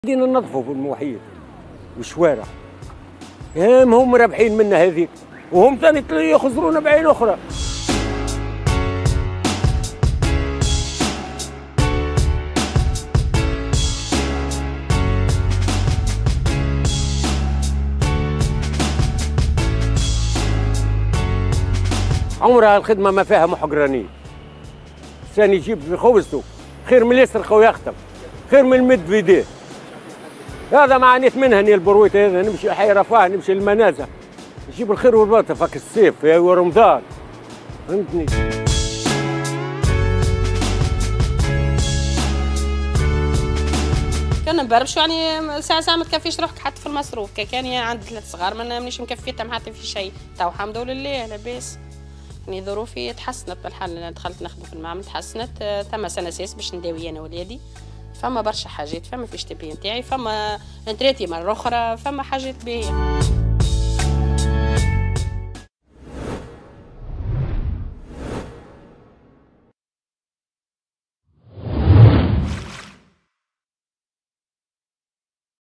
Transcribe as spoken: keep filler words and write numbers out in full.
بدينا ننظفوا في المحيط والشوارع. هم هم رابحين منا هذيك، وهم ثاني يخزرونا بعين اخرى. عمرها الخدمه ما فيها محقرانيه. ثاني يجيب في خوذته خير من يسرق ويختم، خير من المد في يديه. هذا ما عانيت منها اني البرويت هذا نمشي حي رفاه نمشي المنازه نجيب الخير والبركه فك الصيف ورمضان. فهمتني؟ كان نبربشو يعني ساعة ساعة ما تكفيش روحك حتى في المصروف. كان عندي ثلاث صغار ما مانيش مكفيتهم حتى في شيء. تو الحمد لله لاباس. يعني ظروفي تحسنت بالحال. دخلت نخدم في المعمل تحسنت. ثم سنة ساس باش نداوي انا ولادي. فما برشا حاجات، فما في اشتباه نتاعي، فما انتريتي مرة أخرى، فما حاجات باهية.